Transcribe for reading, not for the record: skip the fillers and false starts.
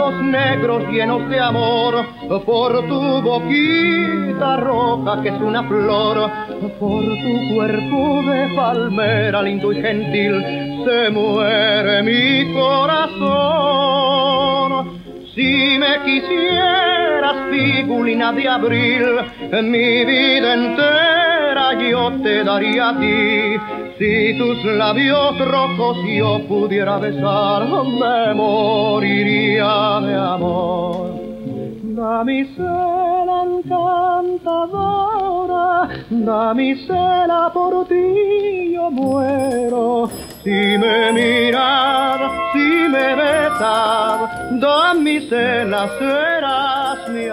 labios negros llenos de amor, por tu boquita roja que es una flor, por tu cuerpo de palmera lindo y gentil, se muere mi corazón. Si me quisieras, figurina de abril, mi vida entera yo te daría a ti. Si tus labios rojos yo pudiera besar, me moriría de amor. Damisela encantadora, damisela, por ti yo muero. Si me miras, si me besas, damisela, serás mi